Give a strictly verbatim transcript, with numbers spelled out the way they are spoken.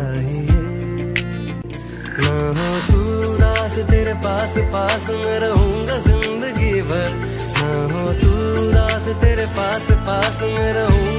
चाहिए। ना हो तू उदास, तेरे पास पास मैं रहूंगा जिंदगी भर। ना हो तू उदास, तेरे पास पास मैं रहूंगा